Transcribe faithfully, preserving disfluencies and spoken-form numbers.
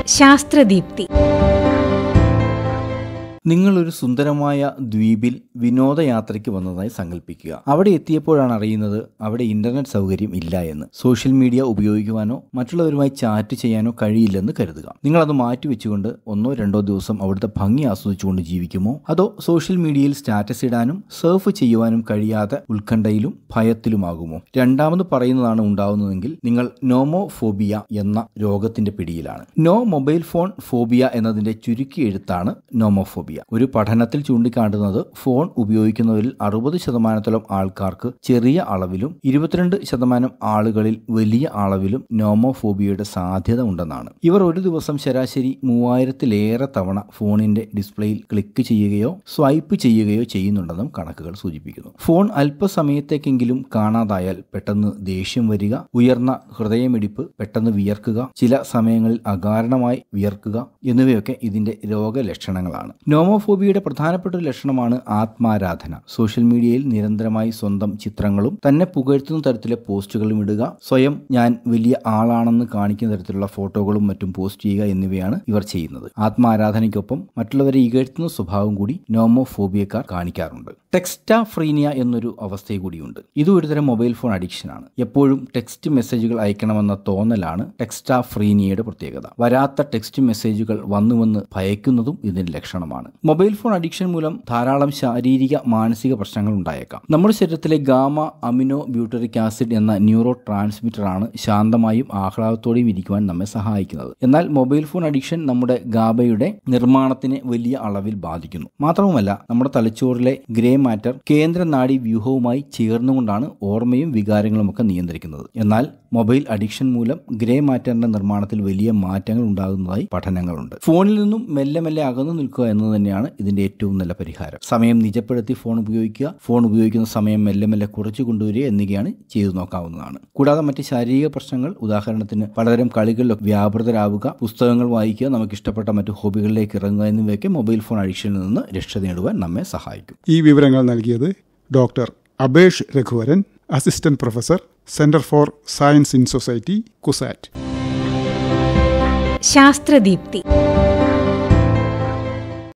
ശാസ്ത്രദീപ്തി. നിങ്ങളൊരു സുന്ദരമായ ദ്വീപിൽ വിനോദയാത്രയ്ക്ക് വന്നതായി സങ്കല്പിക്കുക. അവിടെ എത്തിയപ്പോഴാണ് അറിയുന്നത് അവിടെ ഇന്റർനെറ്റ് സൗകര്യം ഇല്ല എന്ന്. സോഷ്യൽ മീഡിയ ഉപയോഗിക്കുവാനോ മറ്റുള്ളവരുമായി ചാറ്റ് ചെയ്യാനോ കഴിയില്ലെന്ന് കരുതുക. നിങ്ങളത് മാറ്റിവെച്ചുകൊണ്ട് ഒന്നോ രണ്ടോ ദിവസം അവിടുത്തെ ഭംഗി ആസ്വദിച്ചുകൊണ്ട് ജീവിക്കുമോ, അതോ സോഷ്യൽ മീഡിയയിൽ സ്റ്റാറ്റസ് ഇടാനും സർഫ് ചെയ്യുവാനും കഴിയാതെ ഉത്കണ്ഠയിലും ഭയത്തിലുമാകുമോ? രണ്ടാമത് പറയുന്നതാണ് ഉണ്ടാവുന്നതെങ്കിൽ നിങ്ങൾ നോമോഫോബിയ എന്ന രോഗത്തിന്റെ പിടിയിലാണ്. നോ മൊബൈൽ ഫോൺ ഫോബിയ എന്നതിന്റെ ചുരുക്കി എഴുത്താണ് നോമോഫോബിയ. ഒരു പഠനത്തിൽ ചൂണ്ടിക്കാട്ടുന്നത് ഫോൺ ഉപയോഗിക്കുന്നവരിൽ അറുപത് ശതമാനത്തോളം ആൾക്കാർക്ക് ചെറിയ അളവിലും ഇരുപത്തിരണ്ട് ശതമാനം ആളുകളിൽ വലിയ അളവിലും നോമോഫോബിയയുടെ സാധ്യത ഉണ്ടെന്നാണ്. ഇവർ ഒരു ദിവസം ശരാശരി മൂവായിരത്തിലേറെ തവണ ഫോണിന്റെ ഡിസ്പ്ലേയിൽ ക്ലിക്ക് ചെയ്യുകയോ സ്വൈപ്പ് ചെയ്യുകയോ ചെയ്യുന്നുണ്ടെന്നും കണക്കുകൾ സൂചിപ്പിക്കുന്നു. ഫോൺ അല്പസമയത്തേക്കെങ്കിലും കാണാതായാൽ പെട്ടെന്ന് ദേഷ്യം വരിക, ഉയർന്ന ഹൃദയമിടിപ്പ്, പെട്ടെന്ന് വിയർക്കുക, ചില സമയങ്ങളിൽ അകാരണമായി വിയർക്കുക എന്നിവയൊക്കെ ഇതിന്റെ രോഗലക്ഷണങ്ങളാണ്. നോമോഫോബിയയുടെ പ്രധാനപ്പെട്ട ഒരു ലക്ഷണമാണ് ആത്മാരാധന. സോഷ്യൽ മീഡിയയിൽ നിരന്തരമായി സ്വന്തം ചിത്രങ്ങളും തന്നെ പുകഴ്ത്തുന്ന തരത്തിലെ പോസ്റ്റുകളും ഇടുക, സ്വയം ഞാൻ വലിയ ആളാണെന്ന് കാണിക്കുന്ന തരത്തിലുള്ള ഫോട്ടോകളും മറ്റും പോസ്റ്റ് ചെയ്യുക എന്നിവയാണ് ഇവർ ചെയ്യുന്നത്. ആത്മാരാധനയ്ക്കൊപ്പം മറ്റുള്ളവരെ ഇകഴ്ത്തുന്ന സ്വഭാവം കൂടി നോമോഫോബിയക്കാർ കാണിക്കാറുണ്ട്. ടെക്സ്റ്റാഫ്രീനിയ എന്നൊരു അവസ്ഥ കൂടിയുണ്ട്. ഇത് ഒരുതരം മൊബൈൽ ഫോൺ അഡിക്ഷനാണ്. എപ്പോഴും ടെക്സ്റ്റ് മെസ്സേജുകൾ അയക്കണമെന്ന തോന്നലാണ് ടെക്സ്റ്റാഫ്രീനിയയുടെ പ്രത്യേകത. വരാത്ത ടെക്സ്റ്റ് മെസ്സേജുകൾ വന്നുവെന്ന് ഭയക്കുന്നതും ഇതിന്റെ ലക്ഷണമാണ്. മൊബൈൽ ഫോൺ അഡിക്ഷൻ മൂലം ധാരാളം ശാരീരിക മാനസിക പ്രശ്നങ്ങൾ ഉണ്ടായേക്കാം. നമ്മുടെ ശരീരത്തിലെ ഗാമ അമിനോ ബ്യൂട്ടറിക് ആസിഡ് എന്ന ന്യൂറോ ട്രാൻസ്മിറ്റർ ആണ് ശാന്തമായും ആഹ്ലാദത്തോടെയും ഇരിക്കുവാൻ നമ്മെ സഹായിക്കുന്നത്. എന്നാൽ മൊബൈൽ ഫോൺ അഡിക്ഷൻ നമ്മുടെ ഗാബയുടെ നിർമ്മാണത്തിനെ വലിയ അളവിൽ ബാധിക്കുന്നു. മാത്രവുമല്ല, നമ്മുടെ തലച്ചോറിലെ ഗ്രേ മാറ്റർ കേന്ദ്ര നാഡി വ്യൂഹവുമായി ചേർന്നുകൊണ്ടാണ് ഓർമ്മയും വികാരങ്ങളും ഒക്കെ നിയന്ത്രിക്കുന്നത്. എന്നാൽ മൊബൈൽ അഡിക്ഷൻ മൂലം ഗ്രേ മാറ്ററിന്റെ നിർമ്മാണത്തിൽ വലിയ മാറ്റങ്ങൾ ഉണ്ടാകുന്നതായി പഠനങ്ങളുണ്ട്. ഫോണിൽ നിന്നും മെല്ലെ മെല്ലെ അകന്നു നിൽക്കുക എന്നത് തന്നെയാണ് ഇതിന്റെ ഏറ്റവും നല്ല പരിഹാരം. സമയം നിജപ്പെടുത്തി ഫോൺ ഉപയോഗിക്കുക, ഫോൺ ഉപയോഗിക്കുന്ന സമയം മെല്ലെ മെല്ലെ കുറച്ചു കൊണ്ടുവരിക എന്നിവയാണ് ചെയ്തു നോക്കാവുന്നതാണ്. കൂടാതെ മറ്റ് ശാരീരിക പ്രശ്നങ്ങൾ, ഉദാഹരണത്തിന് പലതരം കളികളിലൊക്കെ വ്യാപൃതരാവുക, പുസ്തകങ്ങൾ വായിക്കുക, നമുക്ക് ഇഷ്ടപ്പെട്ട മറ്റു ഹോബികളിലേക്ക് ഇറങ്ങുക എന്നിവയൊക്കെ മൊബൈൽ ഫോൺ അഡിക്ഷനിൽ നിന്ന് രക്ഷ നേടുവാൻ നമ്മെ സഹായിക്കും. ഈ വിവരങ്ങൾ നൽകിയത് doctor Abesh Raghuvaran, assistant professor, centre for science in society, CUSAT. ശാസ്ത്രദീപ്തി.